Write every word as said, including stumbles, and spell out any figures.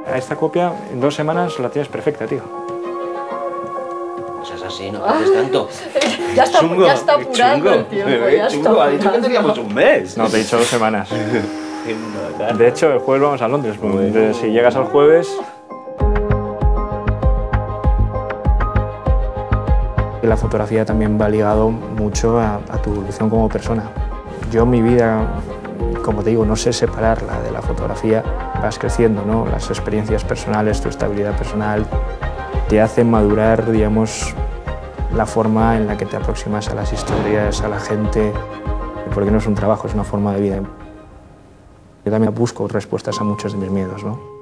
A esta copia en dos semanas la tienes perfecta, tío. No seas así, no haces tanto. Ya está, Chungo, ya está apurando el tiempo, bebé, ya chungo, está ha dicho que teníamos un mes. No, te he dicho dos semanas. Qué maldad. De hecho, el jueves vamos a Londres. Bueno. Entonces, si llegas al jueves... La fotografía también va ligado mucho a, a tu evolución como persona. Yo mi vida, como te digo, no sé separarla de la fotografía. Vas creciendo, ¿no? Las experiencias personales, tu estabilidad personal, te hacen madurar, digamos, la forma en la que te aproximas a las historias, a la gente, porque no es un trabajo, es una forma de vida. Yo también busco respuestas a muchos de mis miedos, ¿no?